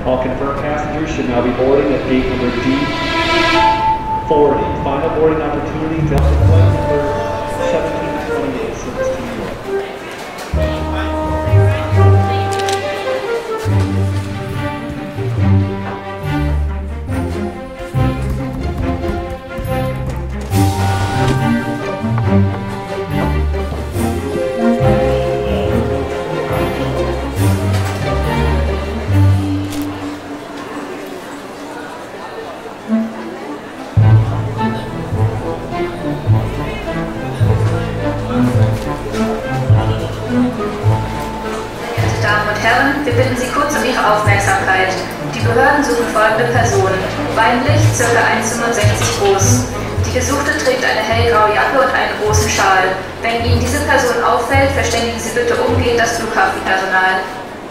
All confirmed passengers should now be boarding at gate number D40. Final boarding opportunity, Delta flight number 1728, service to New York. Wir bitten Sie kurz um Ihre Aufmerksamkeit. Die Behörden suchen folgende Personen. Weinlich, ca. 1,65 groß. Die Gesuchte trägt eine hellgraue Jacke und einen großen Schal. Wenn Ihnen diese Person auffällt, verständigen Sie bitte umgehend das Flughafenpersonal.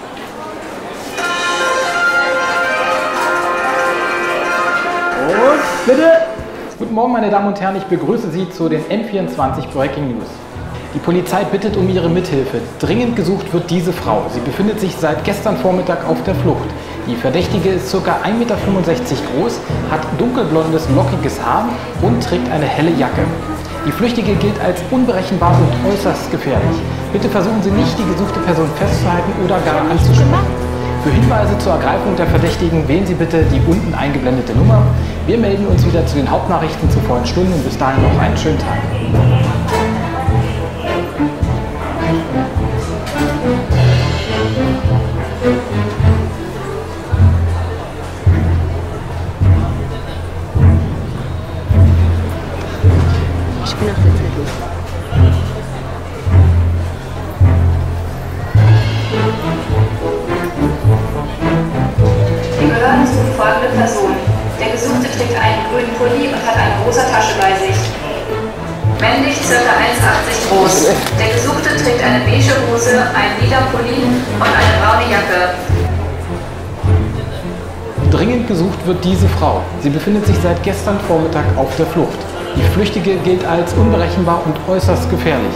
Und bitte! Guten Morgen, meine Damen und Herren, ich begrüße Sie zu den N24 Breaking News. Die Polizei bittet um Ihre Mithilfe. Dringend gesucht wird diese Frau. Sie befindet sich seit gestern Vormittag auf der Flucht. Die Verdächtige ist ca. 1,65 Meter groß, hat dunkelblondes, lockiges Haar und trägt eine helle Jacke. Die Flüchtige gilt als unberechenbar und äußerst gefährlich. Bitte versuchen Sie nicht, die gesuchte Person festzuhalten oder gar anzusprechen. Für Hinweise zur Ergreifung der Verdächtigen wählen Sie bitte die unten eingeblendete Nummer. Wir melden uns wieder zu den Hauptnachrichten zur vollen Stunde und bis dahin noch einen schönen Tag. Ich bin auf der Zettel. Die Behörden suchen folgende Person. Der Gesuchte trägt einen grünen Pulli und hat eine rosa Tasche bei sich. Männlich, ca. 1,80 groß. Der Gesuchte trägt eine beige Hose, einen lila Pulli und eine braune Jacke. Dringend gesucht wird diese Frau. Sie befindet sich seit gestern Vormittag auf der Flucht. Die Flüchtige gilt als unberechenbar und äußerst gefährlich.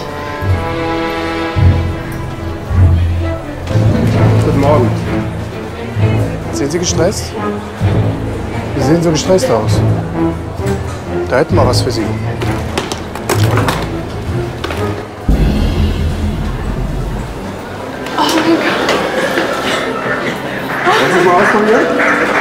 Guten Morgen. Sind Sie gestresst? Sie sehen so gestresst aus. Da hätten wir was für Sie. Oh mein Gott. Wollen Sie mal ausprobieren?